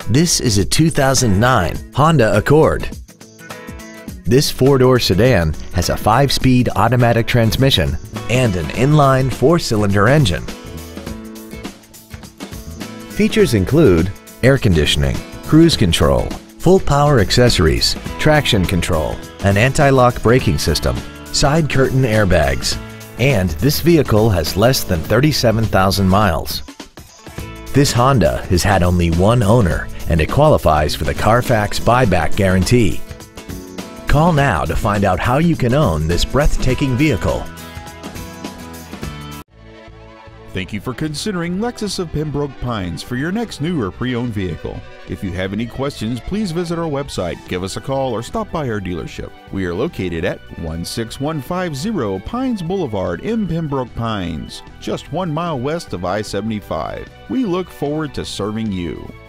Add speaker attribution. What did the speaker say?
Speaker 1: This is a 2009 Honda Accord. This four-door sedan has a 5-speed automatic transmission and an inline 4-cylinder engine. Features include air conditioning, cruise control, full power accessories, traction control, an anti-lock braking system, side curtain airbags, and this vehicle has less than 37,000 miles. This Honda has had only one owner and it qualifies for the Carfax buyback guarantee. Call now to find out how you can own this breathtaking vehicle.
Speaker 2: Thank you for considering Lexus of Pembroke Pines for your next new or pre-owned vehicle. If you have any questions, please visit our website, give us a call, or stop by our dealership. We are located at 16150 Pines Boulevard in Pembroke Pines, just 1 mile west of I-75. We look forward to serving you.